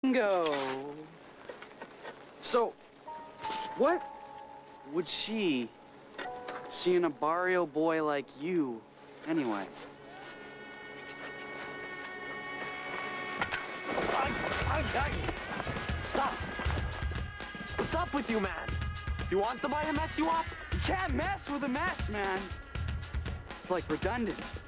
Bingo! So, what would she see in a barrio boy like you, anyway? Stop! What's up with you, man? You want somebody to mess you up? You can't mess with a mess, man. It's like redundant.